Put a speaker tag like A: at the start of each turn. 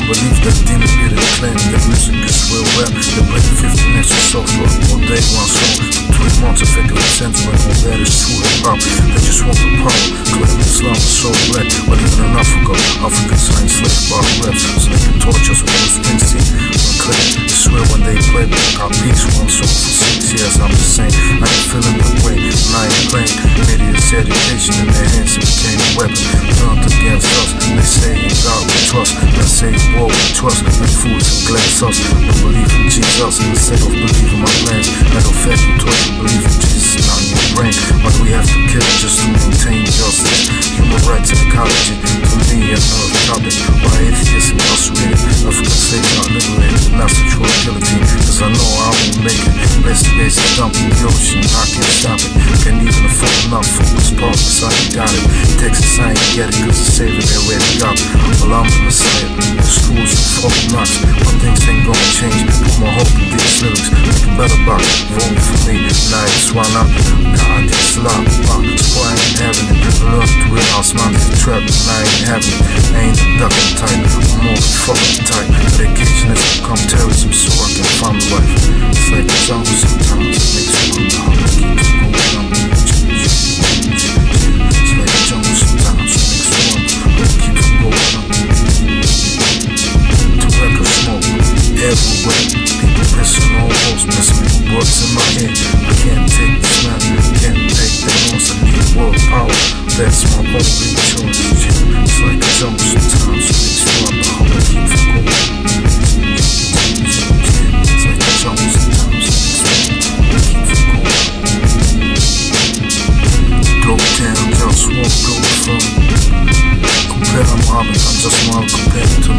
A: don't believe that demon leader claim that music is real rap. They break 50 next to soft rock all day, one song for 3 months, effectively censoring all that is true hip-hop. They just want the power, claim Islam is so black. But even in Africa, Africans are enslaved by raps, so they can torture us with those Springsteen. I swear when they play back our peace, one song for 6 years, I'm just saying, I ain't feeling that way, and I ain't playing. Media's education in their hands, it became a weapon, turned against us. They say in God we trust, I say in war we trust, and fools and glass us. I believe in Jesus, instead of believing my plans. Matter of fact, you taught you believe in Jesus, not in your brain. Why do we have to kill just to maintain justice? Human rights and ecology, to me another topic. Why atheists incarcerated, African slaves not liberated, not sexual guillotine, cause I know I won't make it. Best base is dumped in the ocean, I can't stop it. Can't even afford enough focus partners, I ain't got it. Texas, I ain't get it, cause the savior they already got it. Well, I'm the Messiah, the schools are full of knocks. But things ain't gonna change, put my hope in these lyrics. Make a better box, vote for me, nice, why not? God, it's locked, so I ain't having it. Learn to realize my trap, and I ain't having it. I ain't a ducking type, I'm more the fucking type. Dedication has become terrorism, so I can find the life. It's like the jungle sometimes, it makes me wonder how I keep going on. It's like the jungle sometimes, it makes me wonder how I keep going on. Tobacco smoke everywhere, people pissing on walls, messing with words in my head. I can't take this man, can't take the noise, I need world power. That's my only choice. It's like a jungle sometimes, it makes me wonder how I keep going. It's like a jungle sometimes, it makes me wonder how I keep going. Global town, JustWar, Globalfirm. Compare I'm Robin, I just wanna compare to